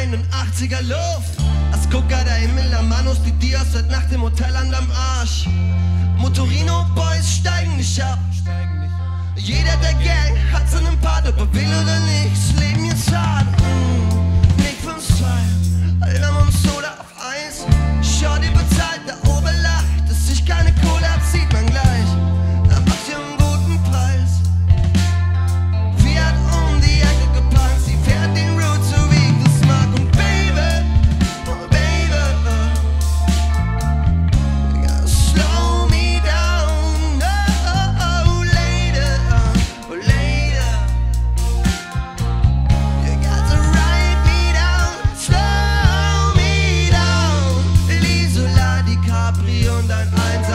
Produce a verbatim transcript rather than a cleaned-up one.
in den achtziger Luft. Ascoca, der Himmel am Manus, die Dias seit Nacht im Hotelland am Arsch. Motorino Boys steigen nicht ab. Jeder der Gang hat seinen Part, ob er will oder nicht. Das Leben ist hart, mm, nicht fünf zwei. Lemon Soda auf Eis. Schau dir bezahlt, der Oberlacht. Dass sich keine Kohle ab, sieht man gleich. Da macht ihr einen guten Preis. Fiat um die Ecke geparkt. Sie fährt den Route so wie ich das mag. Und Baby, oh Baby, you gotta slow me down. Oh, oh, later, oh, later. You got to write me down, slow me down. L'isola, DiCaprio und ein Eins.